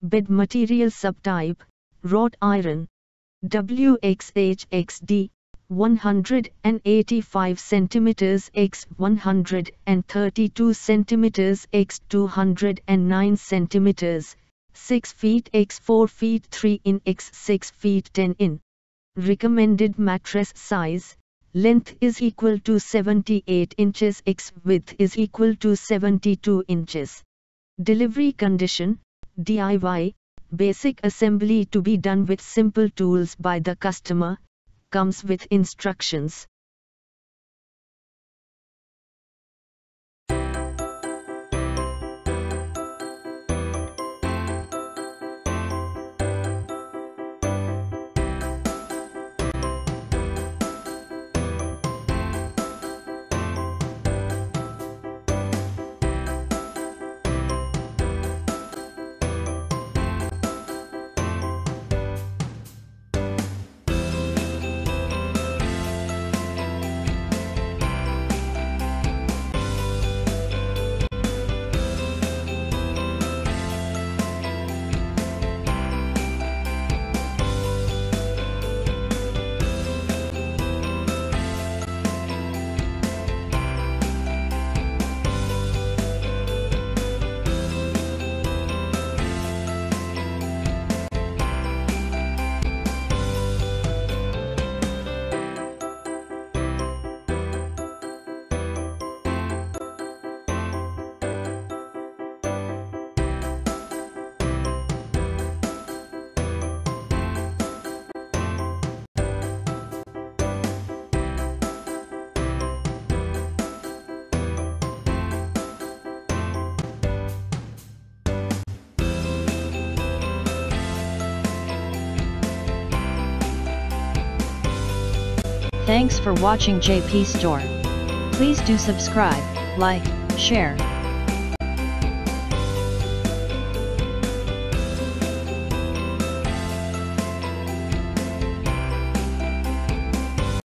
Bed material subtype, wrought iron. WXHXD, 185 cm x 132 cm x 209 cm, 6 feet x 4 feet 3 in x 6 feet 10 in. Recommended mattress size, length is equal to 78 inches x width is equal to 72 inches. Delivery condition, DIY, basic assembly to be done with simple tools by the customer, comes with instructions. Thanks for watching JP Store. Please do subscribe, like, share,